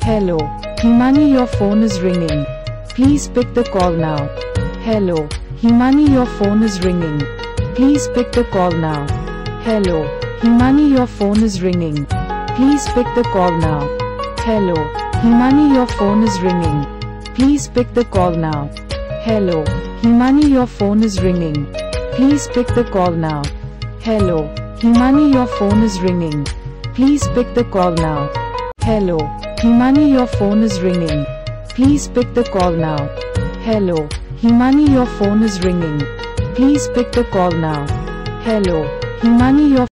Hello, Himani, your phone is ringing. Please pick the call now. Hello, Himani, your phone is ringing. Please pick the call now. Hello, Himani, your phone is ringing. Please pick the call now. Hello, Himani, your phone is ringing. Please pick the call now. Hello, Himani, your phone is ringing. Please pick the call now. Hello, Himani, your phone is ringing. Please pick the call now. Hello, Himani, your phone is ringing. Please pick the call now. Hello, Himani, your phone is ringing. Please pick the call now. Hello, Himani, your